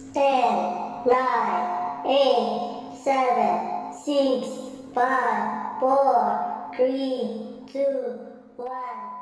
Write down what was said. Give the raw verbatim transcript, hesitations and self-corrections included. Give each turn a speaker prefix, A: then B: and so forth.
A: ten, nine, eight, seven, six, five, four, three, two, one.